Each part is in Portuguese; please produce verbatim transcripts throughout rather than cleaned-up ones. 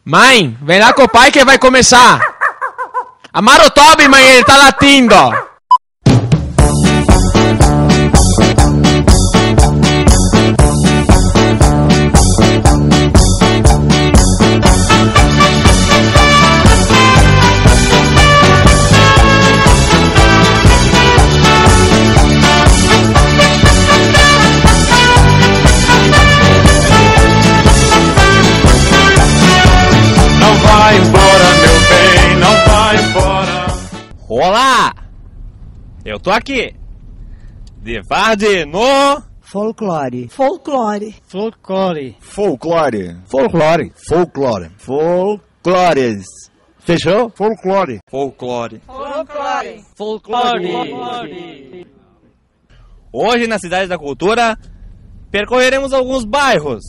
Mãe, vem lá com o pai que vai começar. Amar o Toby, mãe, ele tá latindo. Vai embora, meu bem, não vai embora. Olá! Eu tô aqui. De Varde no... Folclore. Folclore. Folclore. Folclore. Folclore. Folclore. Folclores. Fechou? Folclore. Folclore. Folclore. Folclore. Hoje, na Cidade da Cultura, percorreremos alguns bairros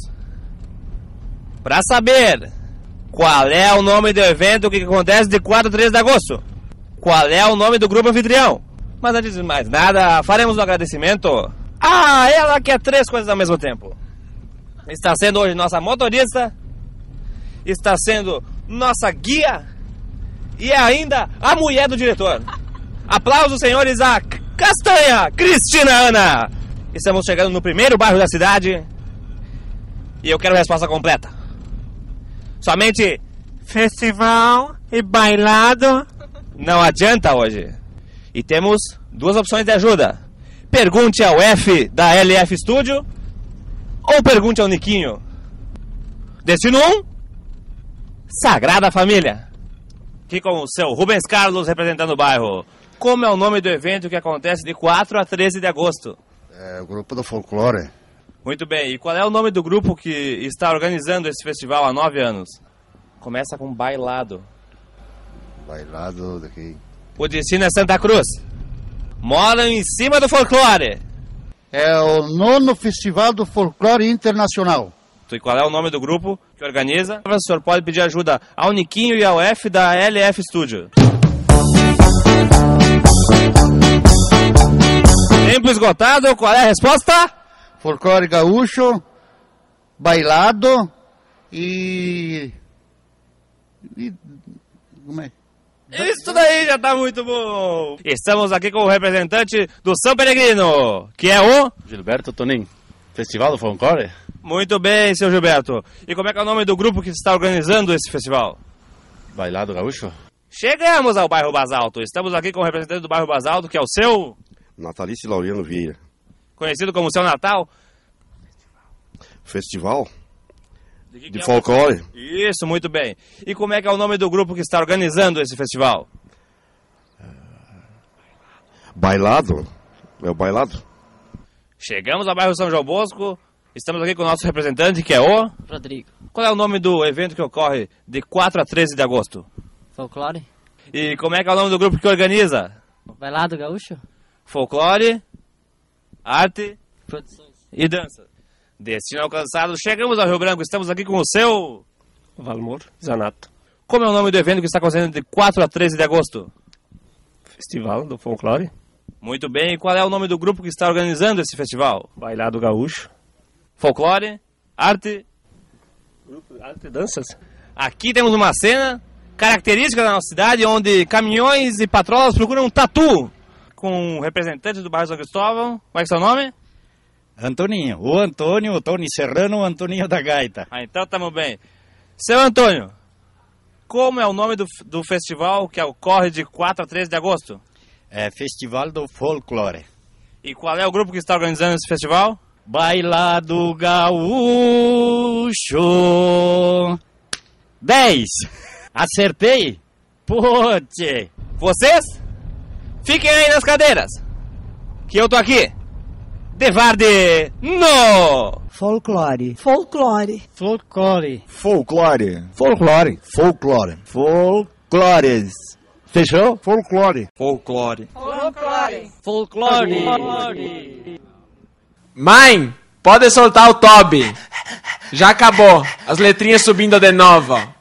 para saber qual é o nome do evento que acontece de quatro a três de agosto. Qual é o nome do grupo anfitrião. Mas antes de mais nada, faremos um agradecimento a ela que é três coisas ao mesmo tempo. Está sendo hoje nossa motorista, está sendo nossa guia e é ainda a mulher do diretor. Aplausos, senhores, a Castanha Cristina Ana. Estamos chegando no primeiro bairro da cidade e eu quero a resposta completa. Somente festival e bailado não adianta hoje. E temos duas opções de ajuda. Pergunte ao F da L F Studio ou pergunte ao Niquinho. Destino um, Sagrada Família. Aqui com o seu Rubens Carlos representando o bairro. Como é o nome do evento que acontece de quatro a treze de agosto? É o grupo do Folclore. Muito bem, e qual é o nome do grupo que está organizando esse festival há nove anos? Começa com bailado. Bailado daqui. O destino é Santa Cruz. Moram em cima do folclore. É o nono Festival do Folclore Internacional. E qual é o nome do grupo que organiza? O senhor pode pedir ajuda ao Niquinho e ao F da L F Studio. Tempo esgotado, qual é a resposta? Folclore gaúcho, bailado e... e... como é? Isso daí já tá muito bom. Estamos aqui com o representante do São Peregrino, que é o... Gilberto Tonin, Festival do Folclore. Muito bem, seu Gilberto. E como é que é o nome do grupo que está organizando esse festival? Bailado Gaúcho. Chegamos ao bairro Basalto. Estamos aqui com o representante do bairro Basalto, que é o seu... Natalice Laureano Vieira. Conhecido como Seu Natal. Festival De, que de que folclore. É? Isso, muito bem. E como é que é o nome do grupo que está organizando esse festival? Bailado. É o bailado. Chegamos ao bairro São João Bosco. Estamos aqui com o nosso representante, que é o... Rodrigo. Qual é o nome do evento que ocorre de quatro a treze de agosto? Folclore. E como é que é o nome do grupo que organiza? Bailado Gaúcho. Folclore, arte Produções. e dança. Destino alcançado, chegamos ao Rio Branco, estamos aqui com o seu... Valmor Zanato. Como é o nome do evento que está acontecendo de quatro a treze de agosto? Festival do Folclore. Muito bem, e qual é o nome do grupo que está organizando esse festival? Bailado Gaúcho. Folclore, arte... Grupo Arte e Danças. Aqui temos uma cena característica da nossa cidade, onde caminhões e patrolas procuram um tatu com um representante do bairro São Cristóvão. Qual é, é seu nome? Antoninho. O Antônio, o Tony Serrano, o Antoninho da Gaita. Ah, então estamos bem. Seu Antônio, como é o nome do, do festival que ocorre de quatro a treze de agosto? É Festival do Folclore. E qual é o grupo que está organizando esse festival? Bailado Gaúcho. dez. Acertei? Pote. Vocês? Fiquem aí nas cadeiras, que eu tô aqui. De Varde no... Folclore. Folclore. Folclore. Folclore. Folclore. Folclore. Folclores. Fechou? Folclore. Folclore. Folclore. Folclore. Mãe, pode soltar o Toby. Já acabou. As letrinhas subindo de novo.